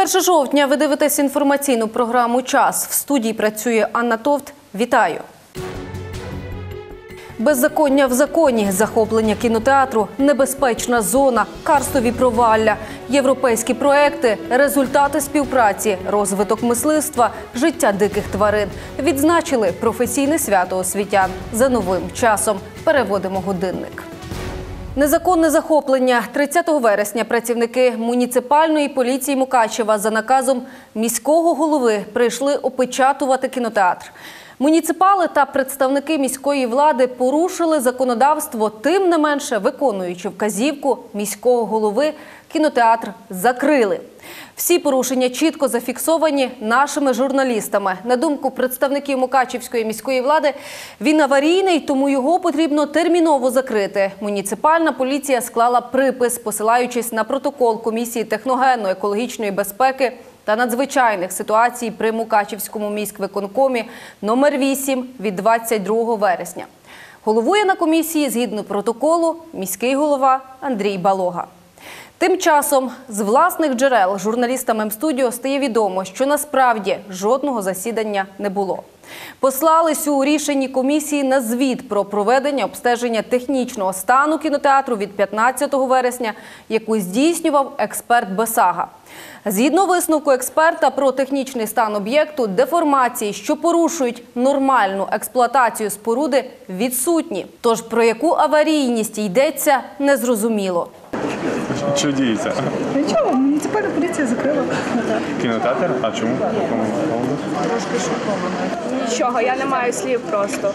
1 жовтня ви дивитесь інформаційну програму «Час». В студії працює Анна Товт. Вітаю! Беззаконня в законі, захоплення кінотеатру, небезпечна зона, карстові провалля, європейські проекти, результати співпраці, розвиток мисливства, життя диких тварин. Відзначили професійне свято освітян. За новим часом переводимо годинник. Незаконне захоплення. 30 вересня працівники муніципальної поліції Мукачева за наказом міського голови прийшли опечатувати кінотеатр. Муніципали та представники міської влади порушили законодавство, тим не менше, виконуючи вказівку міського голови, кінотеатр закрили. Всі порушення чітко зафіксовані нашими журналістами. На думку представників Мукачівської міської влади, він аварійний, тому його потрібно терміново закрити. Муніципальна поліція склала припис, посилаючись на протокол Комісії техногенно-екологічної безпеки та надзвичайних ситуацій при Мукачівському міськвиконкомі номер 8 від 22 вересня. Головує на комісії, згідно протоколу, міський голова Андрій Балога. Тим часом з власних джерел журналістам М-студіо стає відомо, що насправді жодного засідання не було. Послались у рішенні комісії на звіт про проведення обстеження технічного стану кінотеатру від 15 вересня, яку здійснював експерт БЕСАГА. Згідно висновку експерта про технічний стан об'єкту, деформації, що порушують нормальну експлуатацію споруди, відсутні. Тож про яку аварійність йдеться, незрозуміло. Що діється? Нічого, муніципальна поліція закрила кінотеатр. Кінотеатр? А чому? Трошки шокована. Нічого, я не маю слів просто.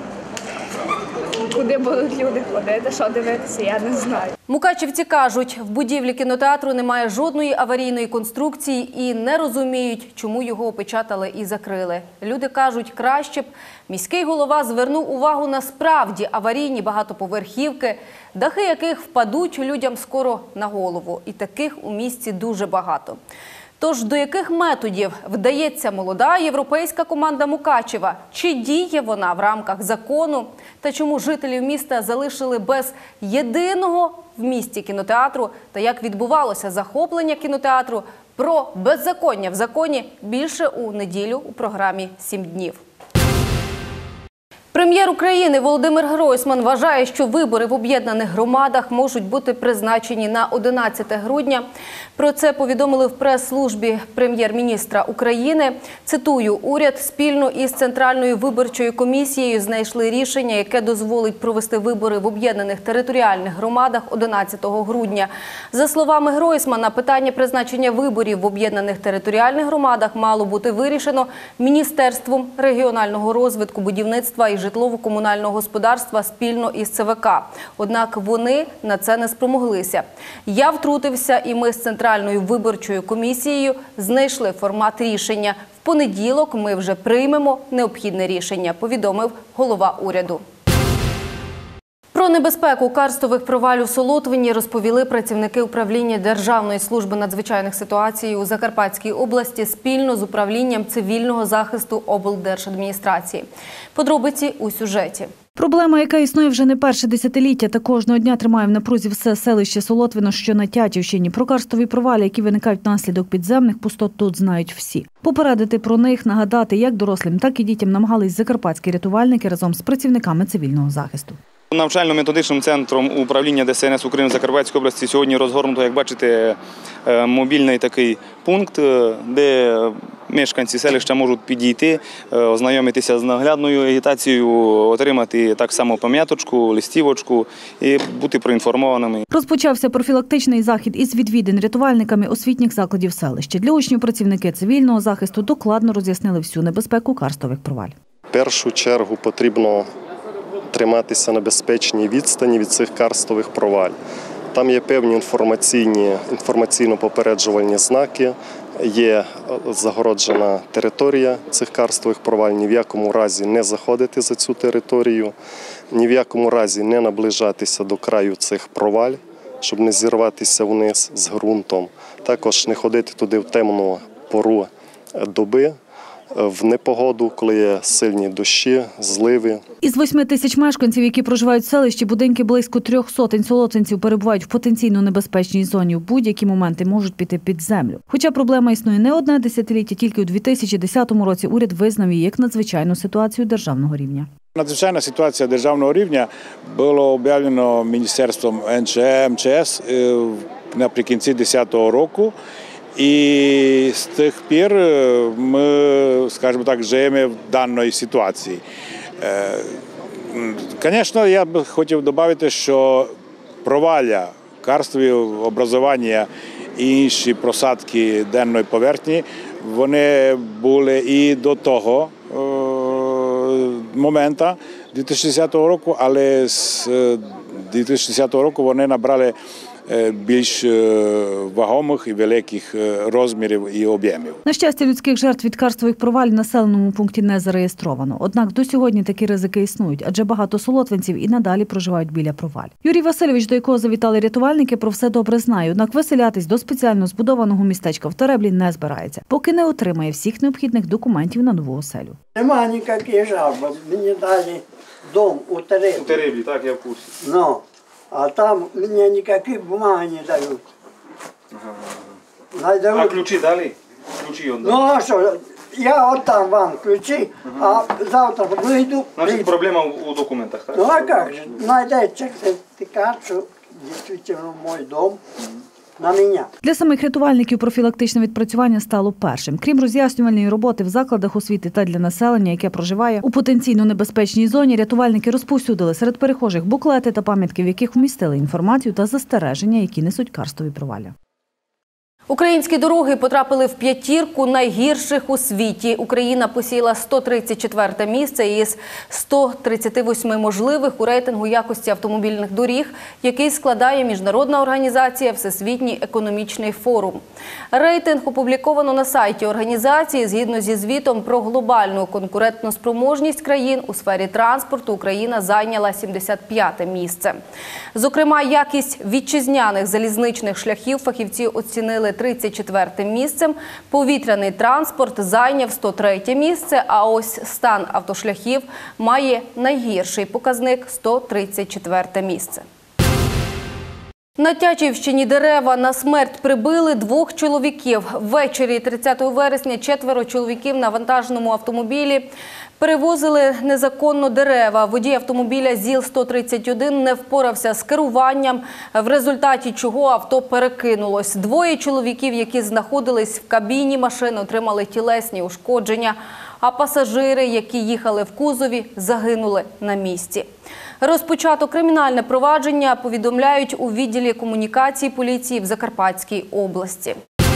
Куди будуть люди ходити, що дивитися, я не знаю. Мукачівці кажуть, в будівлі кінотеатру немає жодної аварійної конструкції і не розуміють, чому його опечатали і закрили. Люди кажуть, краще б міський голова звернув увагу на справді аварійні багатоповерхівки, дахи яких впадуть людям скоро на голову. І таких у місті дуже багато. Тож до яких методів вдається молода європейська команда Мукачева? Чи діє вона в рамках закону? Та чому жителів міста залишили без єдиного в місті кінотеатру? Та як відбувалося захоплення кінотеатру? Про беззаконня в законі більше у неділю у програмі «7 днів». Прем'єр України Володимир Гройсман вважає, що вибори в об'єднаних громадах можуть бути призначені на 11 грудня. Про це повідомили в прес-службі прем'єр-міністра України. Цитую, уряд спільно із Центральною виборчою комісією знайшли рішення, яке дозволить провести вибори в об'єднаних територіальних громадах 11 грудня. За словами Гройсмана, питання призначення виборів в об'єднаних територіальних громадах мало бути вирішено Міністерством регіонального розвитку, будівництва і житлово-комунального господарства спільно із ЦВК. Однак вони на це не спромоглися. Я втрутився, і ми з Центральною виборчою комісією знайшли формат рішення. В понеділок ми вже приймемо необхідне рішення, повідомив голова уряду. Про небезпеку карстових провалів у Солотвині розповіли працівники управління Державної служби надзвичайних ситуацій у Закарпатській області спільно з управлінням цивільного захисту облдержадміністрації. Подробиці у сюжеті. Проблема, яка існує вже не перше десятиліття та кожного дня тримає в напрузі все селище Солотвино, що на Тячівщині. Про карстові провали, які виникають внаслідок підземних пустот, тут знають всі. Попередити про них, нагадати як дорослим, так і дітям намагались закарпатські рятувальники разом з працівниками цивільного захисту. Навчально-методичним центром управління ДСНС України в Закарпатській області сьогодні розгорнуто, як бачите, мобільний такий пункт, де мешканці селища можуть підійти, ознайомитися з наглядною агітацією, отримати так само пам'яточку, листівочку і бути проінформованими. Розпочався профілактичний захід із відвідин рятувальниками освітніх закладів селища. Для учнів працівники цивільного захисту докладно роз'яснили всю небезпеку карстових провалів. В першу чергу потрібно триматися на безпечній відстані від цих карстових провалів. Там є певні інформаційно-попереджувальні знаки, є загороджена територія цих карстових провалів, ні в якому разі не заходити за цю територію, ні в якому разі не наближатися до краю цих провалів, щоб не зірватися вниз з ґрунтом. Також не ходити туди в темну пору доби, в непогоду, коли є сильні дощі, зливи. Із 8 тисяч мешканців, які проживають в селищі, будинки близько 300 солотвинців перебувають в потенційно небезпечній зоні. В будь-які моменти можуть піти під землю. Хоча проблема існує не одне десятиліття, тільки у 2010 році уряд визнав її як надзвичайну ситуацію державного рівня. Надзвичайна ситуація державного рівня було об'явлено Міністерством МЧС наприкінці 2010 року. І з тих пір ми, скажімо так, живемо в даній ситуації. Звісно, я б хотів додати, що провалля, карстові образування і інші просадки денної поверхні, вони були і до того моменту 2010 року, але з 2010 року вони набрали більш вагомих і великих розмірів і об'ємів. На щастя, людських жертв від карстових провалів в населеному пункті не зареєстровано. Однак до сьогодні такі ризики існують, адже багато солотвинців і надалі проживають біля проваль. Юрій Васильович, до якого завітали рятувальники, про все добре знає. Однак виселятись до спеціально збудованого містечка в Тереблі не збирається, поки не отримає всіх необхідних документів на нову оселю. Нема ніяких жалоб. Мені дали дом у Тереблі. У Тереблі, так, я в курсі. Ну, а там мені ніякі бумаги не дають. А ключі дали? Ключі он Ну а що, я отдам вам ключі, а завтра вийду. Значить, проблема у документах, так? Ну а як же, знайдеться сертифікат, що дійсно мій дом на мене. Для самих рятувальників профілактичне відпрацювання стало першим. Крім роз'яснювальної роботи в закладах освіти та для населення, яке проживає у потенційно небезпечній зоні, рятувальники розповсюдили серед перехожих буклети та пам'ятки, в яких вмістили інформацію та застереження, які несуть карстові провалля. Українські дороги потрапили в п'ятірку найгірших у світі. Україна посіла 134 місце із 138 можливих у рейтингу якості автомобільних доріг, який складає міжнародна організація «Всесвітній економічний форум». Рейтинг опубліковано на сайті організації. Згідно зі звітом про глобальну конкурентну спроможність країн у сфері транспорту, Україна зайняла 75-те місце. Зокрема, якість вітчизняних залізничних шляхів фахівці оцінили 34-тим місцем, повітряний транспорт зайняв 103-те місце, а ось стан автошляхів має найгірший показник – 134-те місце. На Тячівщині дерева на смерть прибили 2 чоловіків. Ввечері 30 вересня 4 чоловіків на вантажному автомобілі перевозили незаконно дерева. Водій автомобіля ЗІЛ-131 не впорався з керуванням, в результаті чого авто перекинулось. 2 чоловіків, які знаходились в кабіні машини, отримали тілесні ушкодження, а пасажири, які їхали в кузові, загинули на місці. Розпочато кримінальне провадження, повідомляють у відділі комунікації поліції в Закарпатській області.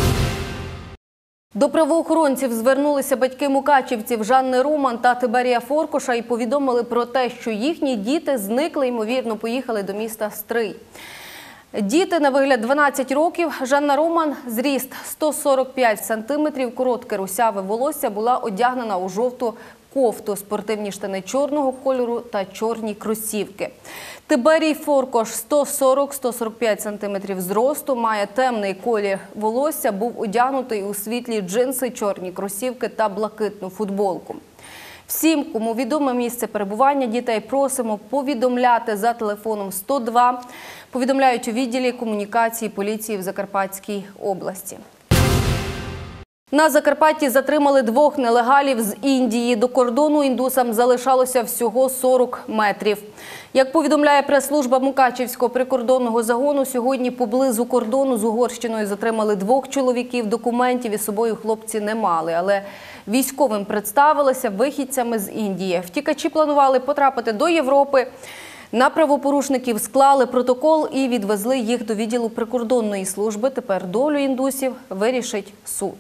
До правоохоронців звернулися батьки мукачівців Жанни Роман та Тиберія Форкоша і повідомили про те, що їхні діти зникли, ймовірно, поїхали до міста Стрий. Діти на вигляд 12 років. Жанна Роман, зріст 145 сантиметрів, коротке русяве волосся, була одягнена у жовту кофту, спортивні штани чорного кольору та чорні кросівки. Тиберій Форкош 140-145 сантиметрів зросту, має темний колір волосся, був одягнутий у світлі джинси, чорні кросівки та блакитну футболку. Всім, кому відоме місце перебування дітей, просимо повідомляти за телефоном 102, повідомляють у відділі комунікації поліції в Закарпатській області. На Закарпатті затримали 2 нелегалів з Індії. До кордону індусам залишалося всього 40 метрів. Як повідомляє прес-служба Мукачівського прикордонного загону, сьогодні поблизу кордону з Угорщиною затримали 2 чоловіків. Документів із собою хлопці не мали, але військовим представилися вихідцями з Індії. Втікачі планували потрапити до Європи. На правопорушників склали протокол і відвезли їх до відділу прикордонної служби. Тепер долю індусів вирішить суд.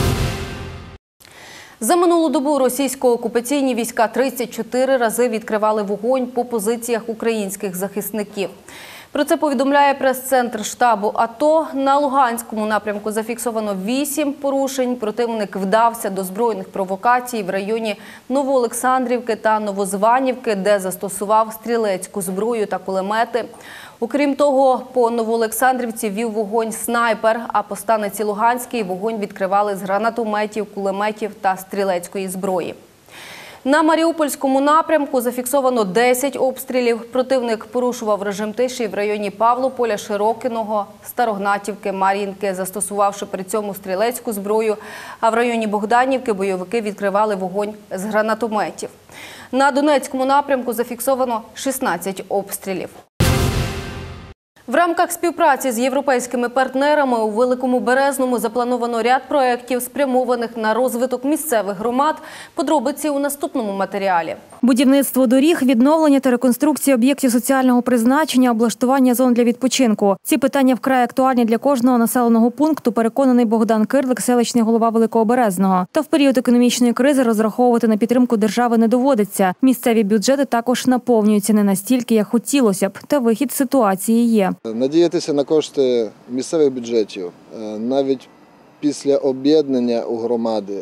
За минулу добу російсько-окупаційні війська 34 рази відкривали вогонь по позиціях українських захисників. Про це повідомляє прес-центр штабу АТО. На Луганському напрямку зафіксовано 8 порушень. Противник вдався до збройних провокацій в районі Новоолександрівки та Новозванівки, де застосував стрілецьку зброю та кулемети. Окрім того, по Новоолександрівці вів вогонь снайпер, а по станиці Луганській вогонь відкривали з гранатометів, кулеметів та стрілецької зброї. На Маріупольському напрямку зафіксовано 10 обстрілів. Противник порушував режим тиші в районі Павлополя, Широкиного, Старогнатівки, Мар'їнки, застосувавши при цьому стрілецьку зброю. А в районі Богданівки бойовики відкривали вогонь з гранатометів. На Донецькому напрямку зафіксовано 16 обстрілів. В рамках співпраці з європейськими партнерами у Великому Березному заплановано ряд проєктів, спрямованих на розвиток місцевих громад. Подробиці у наступному матеріалі. Будівництво доріг, відновлення та реконструкція об'єктів соціального призначення, облаштування зон для відпочинку. Ці питання вкрай актуальні для кожного населеного пункту, переконаний Богдан Кирлик, селищний голова Великого Березного. Та в період економічної кризи розраховувати на підтримку держави не доводиться. Місцеві бюджети також наповнюються не настільки, як хотілося б, та вихід з ситуації є. Надіятися на кошти місцевих бюджетів, навіть після об'єднання у громади,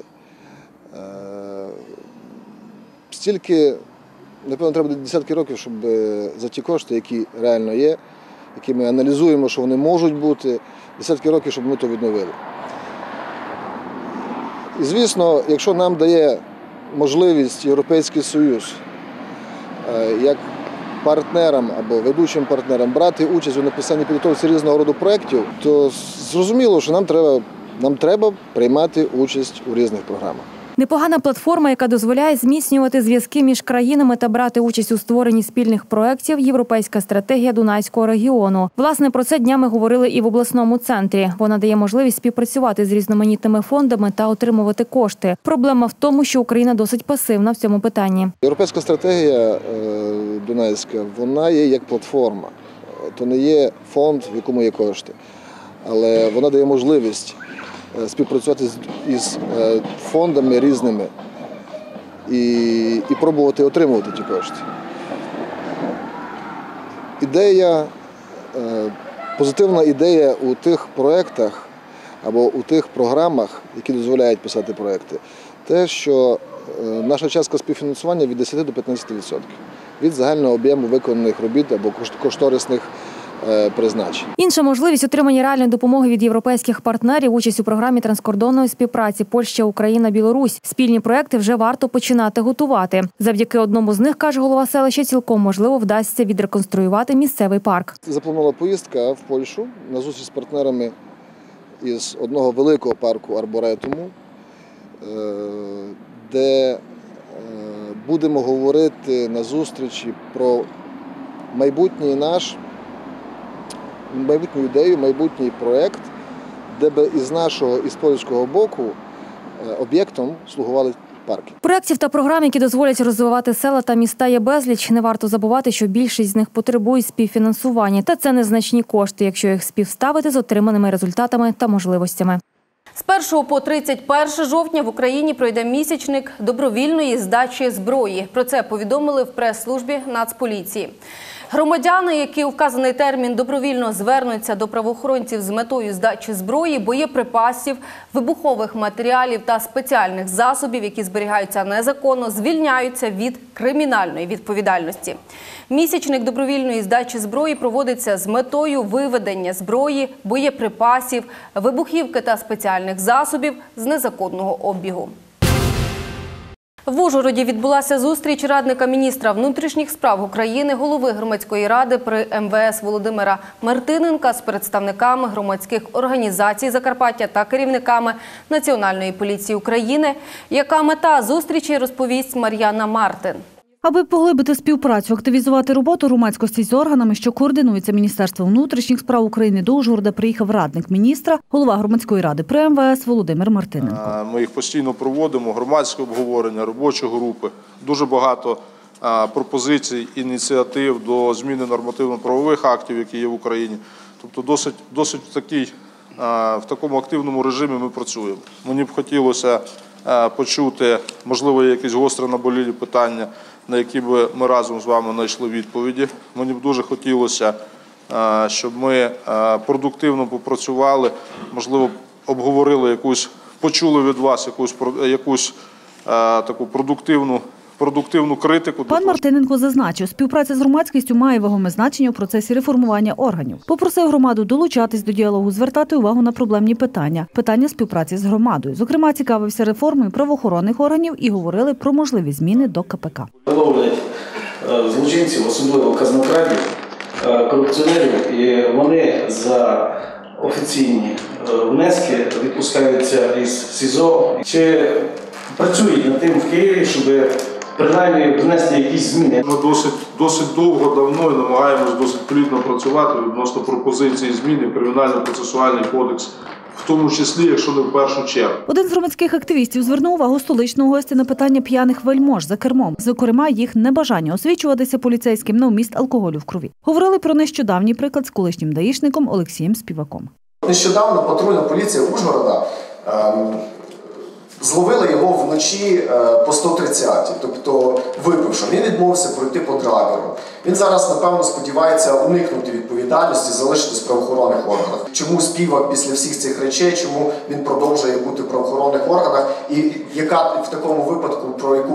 стільки, напевно, треба десятки років, щоб за ті кошти, які реально є, які ми аналізуємо, що вони можуть бути, десятки років, щоб ми то відновили. І, звісно, якщо нам дає можливість Європейський Союз, як партнерам або ведучим партнерам брати участь у написанні підготовці різного роду проєктів, то зрозуміло, що нам треба приймати участь у різних програмах. Непогана платформа, яка дозволяє зміцнювати зв'язки між країнами та брати участь у створенні спільних проєктів – європейська стратегія Дунайського регіону. Власне, про це днями говорили і в обласному центрі. Вона дає можливість співпрацювати з різноманітними фондами та отримувати кошти. Проблема в тому, що Україна досить пасивна в цьому питанні. Європейська стратегія Дунайська, вона є як платформа. То не є фонд, в якому є кошти, але вона дає можливість співпрацювати із фондами різними і пробувати отримувати ті кошти. Позитивна ідея у тих проєктах або у тих програмах, які дозволяють писати проєкти, те, що наша частка співфінансування від 10 до 15% від загального об'єму виконаних робіт або кошторисних призначень. Інша можливість отримання реальної допомоги від європейських партнерів – участь у програмі транскордонної співпраці Польща, Україна, Білорусь. Спільні проекти вже варто починати готувати. Завдяки одному з них, каже голова селища, цілком можливо вдасться відреконструювати місцевий парк. Запланована поїздка в Польщу на зустріч з партнерами із одного великого парку Арборетуму, де будемо говорити на зустрічі про майбутній майбутню ідею, майбутній проєкт, де б із польського боку об'єктом слугували парки. Проєктів та програм, які дозволять розвивати села та міста, є безліч. Не варто забувати, що більшість з них потребують співфінансування. Та це незначні кошти, якщо їх співставити з отриманими результатами та можливостями. З 1 по 31 жовтня в Україні пройде місячник добровільної здачі зброї. Про це повідомили в прес-службі Нацполіції. Громадяни, які у вказаний термін добровільно звернуться до правоохоронців з метою здачі зброї, боєприпасів, вибухових матеріалів та спеціальних засобів, які зберігаються незаконно, звільняються від кримінальної відповідальності. Місячник добровільної здачі зброї проводиться з метою виведення зброї, боєприпасів, вибухівки та спеціальних засобів з незаконного обігу. В Ужгороді відбулася зустріч радника міністра внутрішніх справ України, голови громадської ради при МВС Володимира Мартиненка з представниками громадських організацій Закарпаття та керівниками Національної поліції України. Яка мета зустрічі, розповість Мар'яна Мартин. Аби поглибити співпрацю, активізувати роботу громадськості з органами, що координуються Міністерством внутрішніх справ України, до Ужгорода приїхав радник міністра, голова громадської ради при МВС Володимир Мартиненко. Ми їх постійно проводимо, громадське обговорення, робочі групи. Дуже багато пропозицій, ініціатив до зміни нормативно-правових актів, які є в Україні. Тобто досить в такому активному режимі ми працюємо. Мені б хотілося почути, можливо, якісь гостро наболілі питання, на які б ми разом з вами знайшли відповіді. Мені б дуже хотілося, щоб ми продуктивно попрацювали, можливо, обговорили почули від вас якусь таку продуктивну продуктивну критику. Пан Мартиненко зазначив, співпраця з громадськістю має вагоме значення у процесі реформування органів. Попросив громаду долучатись до діалогу, звертати увагу на проблемні питання співпраці з громадою. Зокрема, цікавився реформою правоохоронних органів і говорили про можливі зміни до КПК. Виловлять злочинців, особливо казнокрадів, корупціонерів, і вони за офіційні внески відпускаються із СІЗО. Чи працюють над тим в Києві, щоб принаймні внести якісь зміни? Ми досить довго, давно і намагаємось досить плідно працювати відносно пропозиції зміни в Кримінально-процесуальний кодекс, в тому числі, якщо не в першу чергу. Один з громадських активістів звернув увагу столичного гостя на питання п'яних вельмож за кермом, зокрема їх небажання освічуватися поліцейським на вміст алкоголю в крові. Говорили про нещодавній приклад з колишнім даїшником Олексієм Співаком. Нещодавно патрульна поліція Ужгорода зловила його вночі по 130-й, тобто випивши. Він відмовився пройти по драгеру. Він зараз, напевно, сподівається уникнути відповідальності, залишитись в правоохоронних органах. Чому Співак після всіх цих речей, чому він продовжує бути в правоохоронних органах і яка в такому випадку,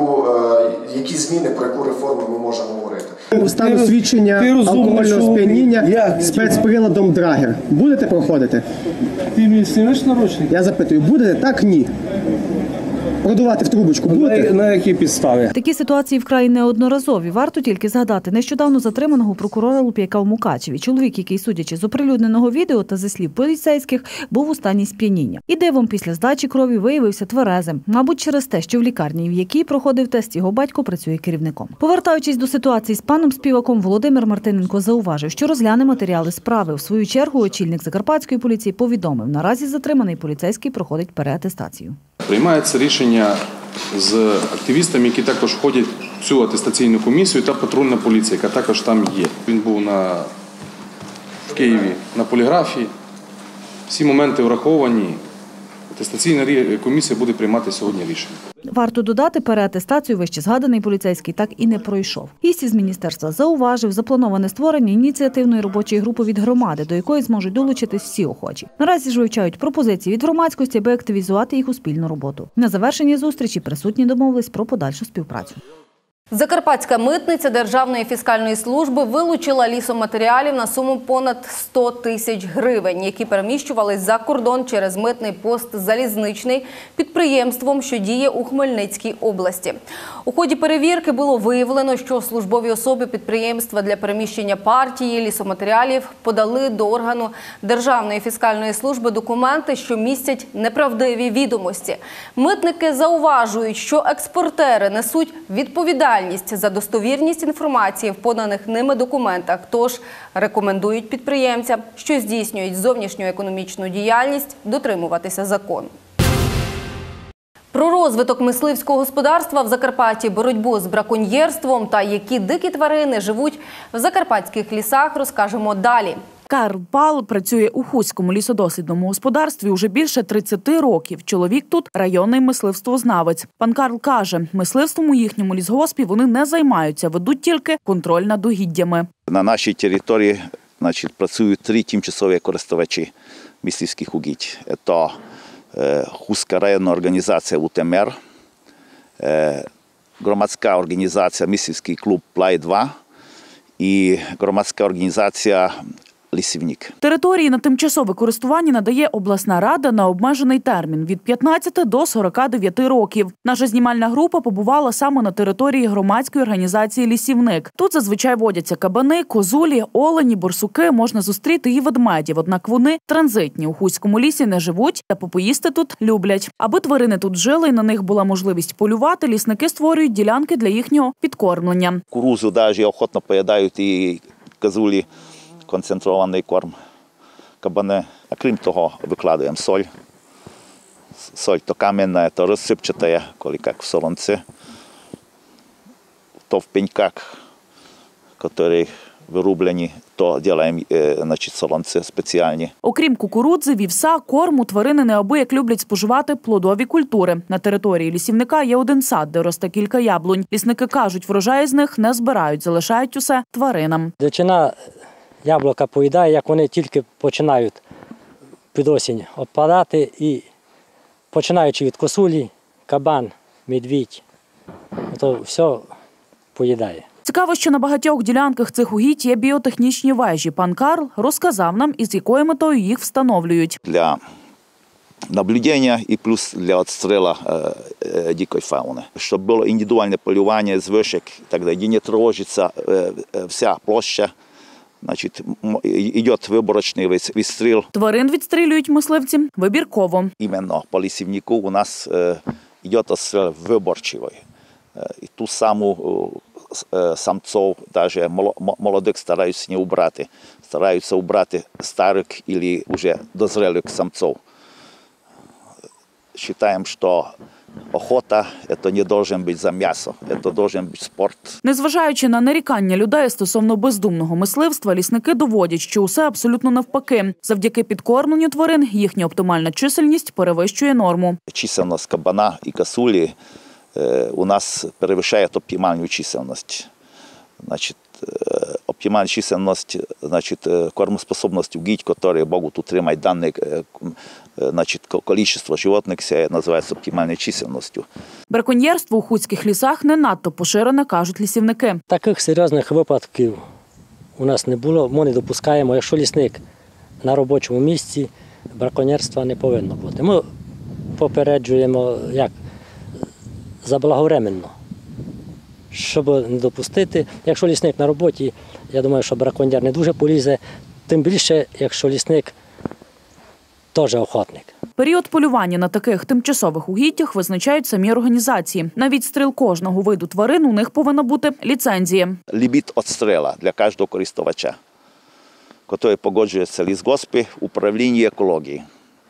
які зміни, про яку реформу ми можемо говорити? Стан освідчення алкогольного сп'яніння спецприладом драгер. Будете проходити? Ти мені знімеш наручник? Я запитую, будете? Так, ні. Продувати в трубочку будете? На якій підставі? Такі ситуації вкрай неодноразові. Варто тільки згадати нещодавно затриманого прокурора Луп'яка в Мукачеві. Чоловік, який, судячи з оприлюдненого відео та зі слів поліцейських, був у стані сп'яніння. І дивом після здачі крові виявився тверезим. Мабуть, через те, що в лікарні, в якій проходив тест, його батько працює керівником. Повертаючись до ситуації з паном Співаком, Володимир Мартиненко зауважив, що розгляне матеріали справи. В свою чергу очільник Закарпатської поліції повідомив, наразі затриманий поліцейський проходить переатестацію. Приймається рішення з активістами, які також входять в цю атестаційну комісію, та патрульна поліція, яка також там є. Він був в Києві на поліграфі. Всі моменти враховані. Атестаційна комісія буде приймати сьогодні рішення. Варто додати, переатестацію вище згаданий поліцейський так і не пройшов. Гість із міністерства зауважив заплановане створення ініціативної робочої групи від громади, до якої зможуть долучитись всі охочі. Наразі ж вивчають пропозиції від громадськості, аби активізувати їх у спільну роботу. На завершенні зустрічі присутні домовились про подальшу співпрацю. Закарпатська митниця Державної фіскальної служби вилучила лісоматеріалів на суму понад 100 тисяч гривень, які переміщувались за кордон через митний пост «Залізничний» підприємством, що діє у Хмельницькій області. У ході перевірки було виявлено, що службові особи підприємства для переміщення партії лісоматеріалів подали до органу Державної фіскальної служби документи, що містять неправдиві відомості. Митники зауважують, що експортери несуть відповідальність за достовірність інформації в поданих ними документах, тож рекомендують підприємцям, що здійснюють зовнішню економічну діяльність, дотримуватися закону. Про розвиток мисливського господарства в Закарпатті, боротьбу з браконьєрством та які дикі тварини живуть в закарпатських лісах, розкажемо далі. Карл Пал працює у Хуському лісодослідному господарстві уже більше 30 років. Чоловік тут – районний мисливствознавець. Пан Карл каже, мисливством у їхньому лісгоспі вони не займаються, ведуть тільки контроль над угіддями. На нашій території працюють 3 тимчасові користувачі мисливських угідь. Це Хуська районна організація УТМР, громадська організація мисливський клуб Плай-2 і громадська організація «Лісівник». Території на тимчасове користування надає обласна рада на обмежений термін – від 15 до 49 років. Наша знімальна група побувала саме на території громадської організації «Лісівник». Тут зазвичай водяться кабани, козулі, олені, борсуки, можна зустріти і ведмедів. Однак вони транзитні, у Хуському лісі не живуть та попоїсти тут люблять. Аби тварини тут жили і на них була можливість полювати, лісники створюють ділянки для їхнього підкормлення. Кукурузу навіть охотно поїдають і козулі. Концентрований корм кабани. А крім того, викладаємо соль. Соль то кам'яна, то розсипчата, коли як в солонці. То в пеньках, які вирублені, то робимо солонці спеціальні. Окрім кукурудзи, вівса, корму, тварини неабияк люблять споживати плодові культури. На території лісівника є один сад, де росте кілька яблунь. Лісники кажуть, врожай з них не збирають, залишають усе тваринам. Дичина яблука поїдає, як вони тільки починають під осінь опадати, і починаючи від косулі, кабан, медвідь, то все поїдає. Цікаво, що на багатьох ділянках цих угідь є біотехнічні вежі. Пан Карл розказав нам, із якою метою їх встановлюють. Для наблюдення і плюс для відстрілу дикої фауни. Щоб було індивідуальне полювання з вишок, де не тривожиться вся площа. Значить, йде виборочний відстріл. Тварин відстрілюють мисливці вибірково. Іменно по лісівнику у нас йде відстріл виборчий. І ту саму самців, навіть молодих, стараються не убрати. Стараються убрати старих або вже дозрілих самців. Вважаємо, що охота – це не має бути за м'ясо, це має бути спорт. Незважаючи на нарікання людей стосовно бездумного мисливства, лісники доводять, що усе абсолютно навпаки. Завдяки підкормленню тварин їхня оптимальна чисельність перевищує норму. Чисельність кабана і косулі у нас перевищає оптимальну чисельність. Значит, оптимальная численность, значит, кормоспособность угідь, которые могут утримать данное, значит, количество животных, называется оптимальной численностью. Браконьєрство у хуцьких лісах не надто поширене, кажуть лісівники. Таких серйозних випадків у нас не було, ми не допускаємо. Якщо лісник на робочому місці, браконьєрства не повинно бути. Ми попереджуємо, як, заблаговременно. Щоб не допустити. Якщо лісник на роботі, я думаю, що браконьєр не дуже полізе, тим більше, якщо лісник теж охотник. Період полювання на таких тимчасових угіддях визначають самі організації. На відстріл кожного виду тварин у них повинна бути ліцензія. Ліміт відстрілу для кожного користувача, який погоджується лісгоспи, управління екології.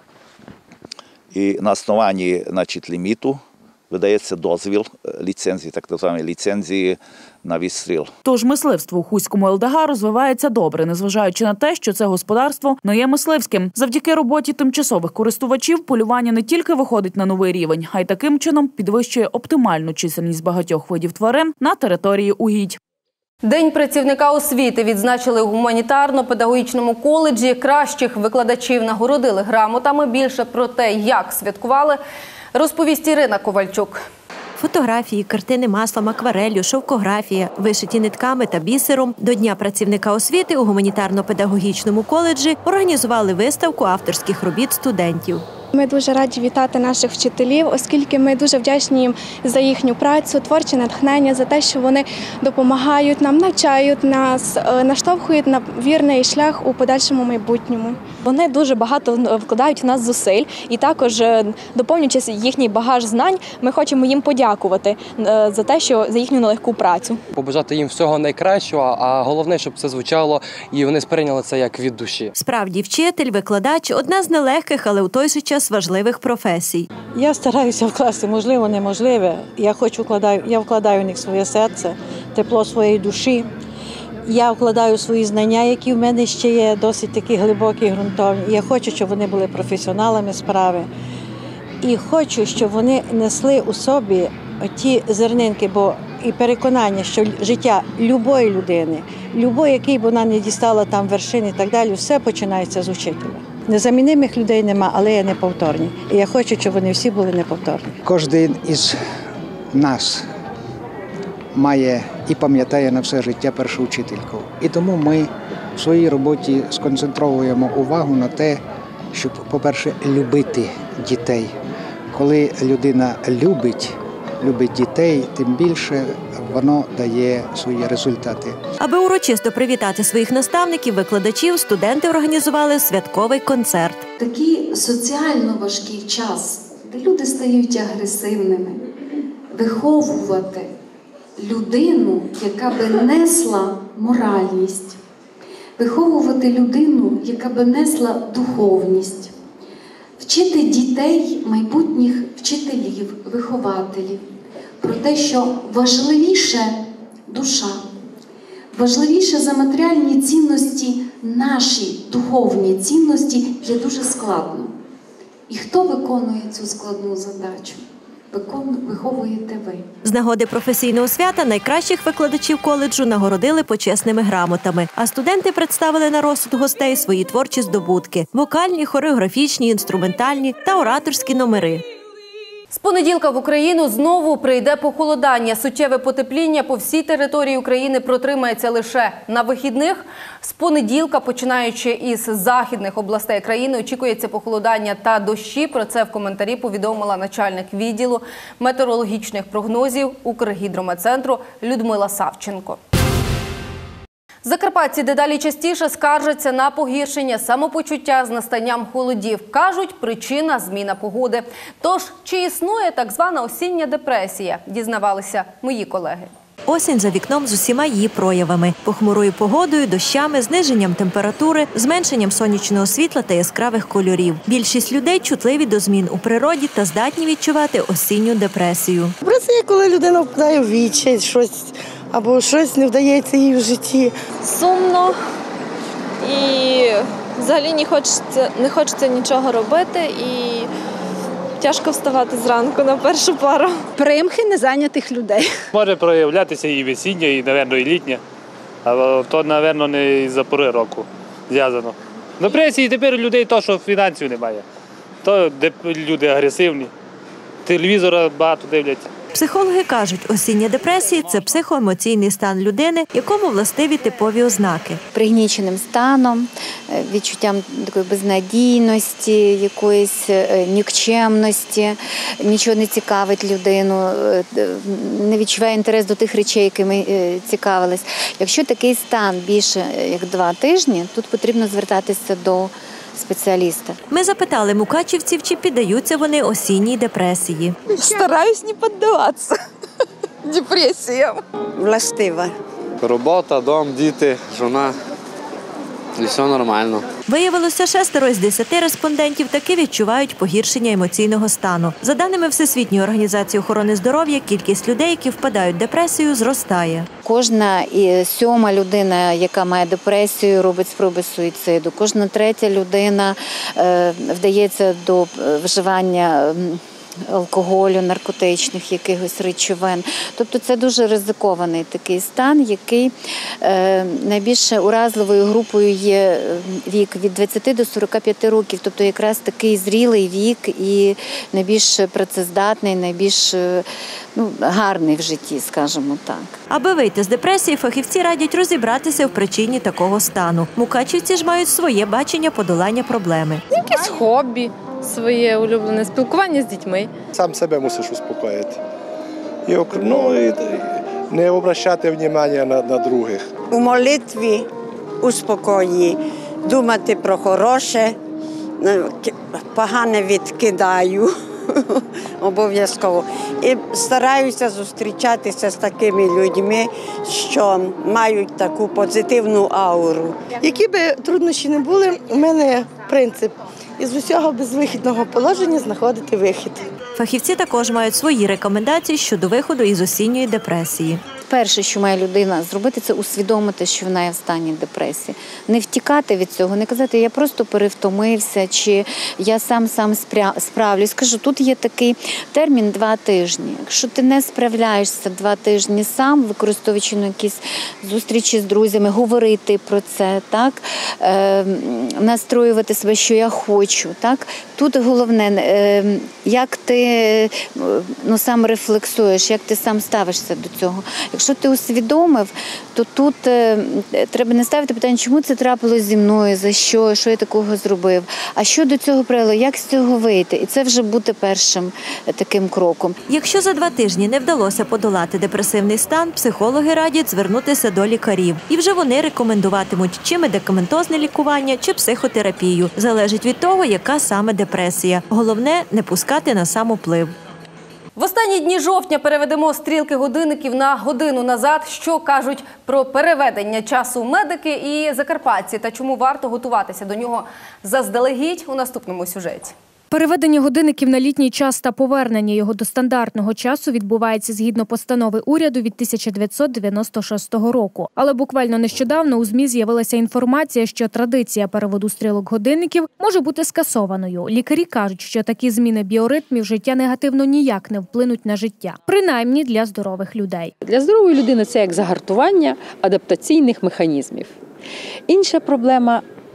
І на основанні, значить, ліміту видається дозвіл, ліцензії, так звані ліцензії на відстріл. Тож мисливство у Хуцькому ЛДГ розвивається добре, незважаючи на те, що це господарство не є мисливським. Завдяки роботі тимчасових користувачів полювання не тільки виходить на новий рівень, а й таким чином підвищує оптимальну чисельність багатьох видів тварин на території угідь. День працівника освіти відзначили у гуманітарно-педагогічному коледжі. Кращих викладачів нагородили грамотами. Більше про те, як святкували, розповість Ірина Ковальчук. Фотографії, картини маслом, аквареллю, шовкографія, вишиті нитками та бісером. До Дня працівника освіти у гуманітарно-педагогічному коледжі організували виставку авторських робіт студентів. Ми дуже раді вітати наших вчителів, оскільки ми дуже вдячні їм за їхню працю, творче натхнення, за те, що вони допомагають нам, навчають нас, наштовхують на вірний шлях у подальшому майбутньому. Вони дуже багато вкладають в нас зусиль і також, доповнюючи їхній багаж знань, ми хочемо їм подякувати за те, що за їхню нелегку працю. Побажати їм всього найкращого, а головне, щоб це звучало і вони сприйняли це як від душі. Справді, вчитель, викладач – одна з нелегких, але у той же час важливих професій. Я стараюся вкласти можливо, неможливе. Я вкладаю в них своє серце, тепло своєї душі. Я вкладаю свої знання, які в мене ще є, досить такі глибокі, ґрунтовні. Я хочу, щоб вони були професіоналами справи. І хочу, щоб вони несли у собі ті зернинки, бо і переконання, що життя любої людини, любої, який б вона не дістала там вершин і так далі, все починається з учителя. Незамінимих людей нема, але є неповторні. І я хочу, щоб вони всі були неповторні. Кожен із нас має і пам'ятає на все життя першу вчительку. І тому ми в своїй роботі сконцентровуємо увагу на те, щоб, по-перше, любити дітей. Коли людина любить дітей, тим більше воно дає свої результати. Аби урочисто привітати своїх наставників, викладачів, студенти організували святковий концерт. Такий соціально важкий час, де люди стають агресивними, виховувати людину, яка би несла моральність, виховувати людину, яка би несла духовність, вчити дітей, майбутніх вчителів, вихователів, про те, що важливіше душа, важливіше за матеріальні цінності, наші духовні цінності є дуже складно. І хто виконує цю складну задачу? Виховуєте ви. З нагоди професійного свята найкращих викладачів коледжу нагородили почесними грамотами, а студенти представили на розсуд гостей свої творчі здобутки – вокальні, хореографічні, інструментальні та ораторські номери. З понеділка в Україну знову прийде похолодання. Суттєве потепління по всій території України протримається лише на вихідних. З понеділка, починаючи із західних областей країни, очікується похолодання та дощі. Про це в коментарі повідомила начальник відділу метеорологічних прогнозів Укргідрометцентру Людмила Савченко. Закарпатці дедалі частіше скаржаться на погіршення самопочуття з настанням холодів. Кажуть, причина – зміна погоди. Тож, чи існує так звана осіння депресія? Дізнавалися мої колеги. Осінь за вікном з усіма її проявами – похмурою погодою, дощами, зниженням температури, зменшенням сонячного світла та яскравих кольорів. Більшість людей чутливі до змін у природі та здатні відчувати осінню депресію. Депресія, коли людина впадає в відчай, або щось не вдається їй в житті. Сумно і взагалі не хочеться нічого робити і тяжко вставати зранку на першу пару. Примхи незайнятих людей. Може проявлятися і весіння, і, мабуть, і літня. Але то, мабуть, не із-за пори року зв'язано. Депресії тепер у людей то, що фінансів немає. То люди агресивні, телевізора багато дивляться. Психологи кажуть, осіння депресія – це психоемоційний стан людини, якому властиві типові ознаки. Пригніченим станом, відчуттям такої безнадійності, якоїсь нікчемності, нічого не цікавить людину, не відчуває інтерес до тих речей, якими цікавилась. Якщо такий стан більше як 2 тижні, тут потрібно звертатися до спеціаліста. Ми запитали мукачівців, чи піддаються вони осінній депресії. Стараюсь не піддаватися депресіям. Властива. Робота, дом, діти, жона. І все нормально. Виявилося, 6 із 10 респондентів таки відчувають погіршення емоційного стану. За даними Всесвітньої організації охорони здоров'я, кількість людей, які впадають в депресію, зростає. Кожна 7-ма людина, яка має депресію, робить спроби суїциду. Кожна 3-я людина вдається до вживання алкоголю, наркотичних якихось речовин. Тобто це дуже ризикований такий стан, який найбільш уразливою групою є вік від 20 до 45 років. Тобто якраз такий зрілий вік і найбільш працездатний, найбільш гарний в житті, скажімо так. Аби вийти з депресії, фахівці радять розібратися в причині такого стану. Мукачівці ж мають своє бачення подолання проблеми. Якісь хобі, своє улюблене спілкування з дітьми. Сам себе мусиш успокоїти. І не обращати уваги на других. У молитві успокої, думати про хороше, погане відкидаю. Обов'язково. І стараюся зустрічатися з такими людьми, що мають таку позитивну ауру. Які би труднощі не були, у мене принцип із усього безвихідного положення знаходити вихід. Фахівці також мають свої рекомендації щодо виходу із осінньої депресії. Перше, що має людина зробити, це усвідомити, що вона є в стані депресії. Не втікати від цього, не казати, я просто перевтомився, чи я сам справлюсь. Скажу, тут є такий термін 2 тижні. Якщо ти не справляєшся 2 тижні сам, використовуючи якісь зустрічі з друзями, говорити про це, так? Настроювати себе, що я хочу. Так? Тут головне, як ти сам рефлексуєш, як ти сам ставишся до цього. Якщо ти усвідомив, то тут треба не ставити питання, чому це трапилось зі мною, за що я такого зробив, а що до цього привело, як з цього вийти. І це вже бути першим таким кроком. Якщо за 2 тижні не вдалося подолати депресивний стан, психологи радять звернутися до лікарів. І вже вони рекомендуватимуть чи медикаментозне лікування, чи психотерапію. Залежить від того, яка саме депресія. Головне – не пускати на самоплив. В останні дні жовтня переведемо стрілки годинників на годину назад. Що кажуть про переведення часу медики і закарпатці та чому варто готуватися до нього заздалегідь у наступному сюжеті. Переведення годинників на літній час та повернення його до стандартного часу відбувається згідно постанови уряду від 1996 року. Але буквально нещодавно у ЗМІ з'явилася інформація, що традиція переводу стрілок годинників може бути скасованою. Лікарі кажуть, що такі зміни біоритмів життя негативно ніяк не вплинуть на життя, принаймні для здорових людей. Для здорової людини це як загартування адаптаційних механізмів. Інша проблема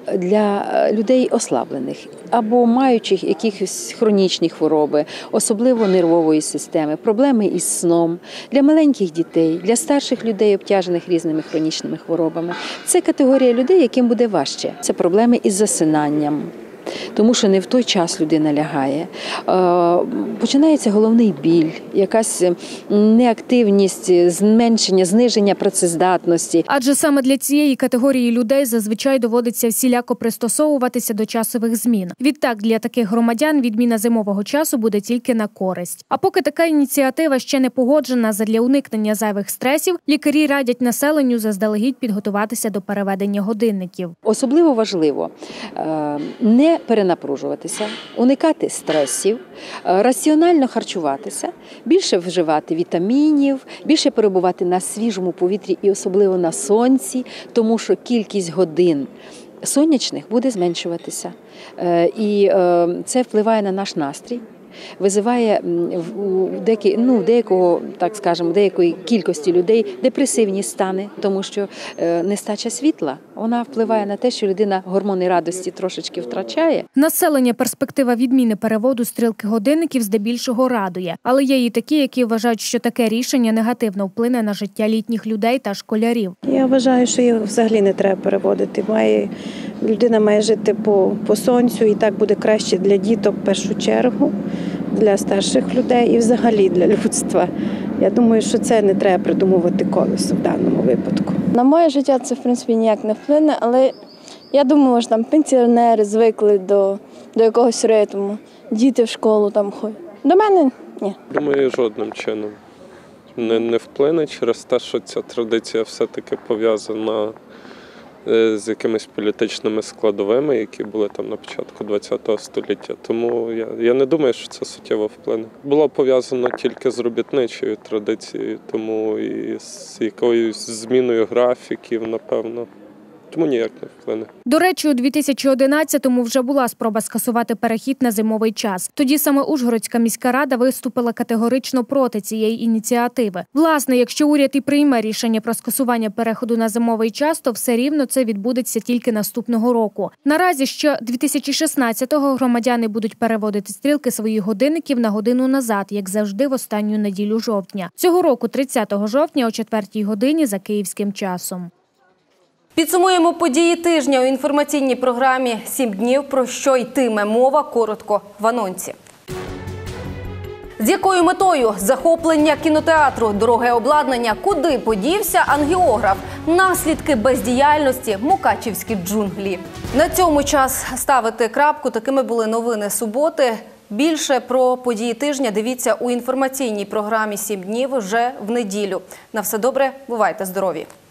для людей ослаблених або маючих якісь хронічні хвороби, особливо нервової системи, проблеми із сном, для маленьких дітей, для старших людей, обтяжених різними хронічними хворобами. Це категорія людей, яким буде важче. Це проблеми із засинанням. Тому що не в той час людина лягає. Починається головний біль, якась неактивність, зменшення, зниження працездатності. Адже саме для цієї категорії людей зазвичай доводиться всіляко пристосовуватися до часових змін. Відтак, для таких громадян відміна зимового часу буде тільки на користь. А поки така ініціатива ще не погоджена, задля уникнення зайвих стресів, лікарі радять населенню заздалегідь підготуватися до переведення годинників. Особливо важливо не перенапружуватися, уникати стресів, раціонально харчуватися, більше вживати вітамінів, більше перебувати на свіжому повітрі і особливо на сонці, тому що кількість годин сонячних буде зменшуватися. І це впливає на наш настрій. Визиває деякої кількості людей депресивні стани, тому що нестача світла, вона впливає на те, що людина гормони радості трошечки втрачає. Населення перспектива відміни переводу стрілки годинників здебільшого радує. Але є і такі, які вважають, що таке рішення негативно вплине на життя літніх людей та школярів. Я вважаю, що його взагалі не треба переводити. Людина має жити по сонцю, і так буде краще для діток в першу чергу, для старших людей і взагалі для людства. Я думаю, що це не треба придумувати колесо в даному випадку. На моє життя це, в принципі, ніяк не вплине, але я думаю, що там пенсіонери звикли до якогось ритму, діти в школу там ходять. До мене – ні. Думаю, жодним чином не вплине через те, що ця традиція все-таки пов'язана з якимись політичними складовими, які були там на початку ХХ століття. Тому я не думаю, що це суттєво вплине. Було пов'язано тільки з робітничою традицією, тому і з якоюсь зміною графіків, напевно. Тому ніяк не вплине. До речі, у 2011-му вже була спроба скасувати перехід на зимовий час. Тоді саме Ужгородська міська рада виступила категорично проти цієї ініціативи. Власне, якщо уряд і прийме рішення про скасування переходу на зимовий час, то все рівно це відбудеться тільки наступного року. Наразі ще 2016-го громадяни будуть переводити стрілки своїх годинників на годину назад, як завжди в останню неділю жовтня. Цього року 30 жовтня о 4-й годині за київським часом. Підсумуємо події тижня у інформаційній програмі «7 днів». Про що йтиме мова, коротко в анонсі. З якою метою захоплення кінотеатру, дороге обладнання, куди подівся ангіограф, наслідки бездіяльності, мукачівські джунглі. На цьому час ставити крапку. Такими були новини суботи. Більше про події тижня дивіться у інформаційній програмі «7 днів» вже в неділю. На все добре, бувайте здорові!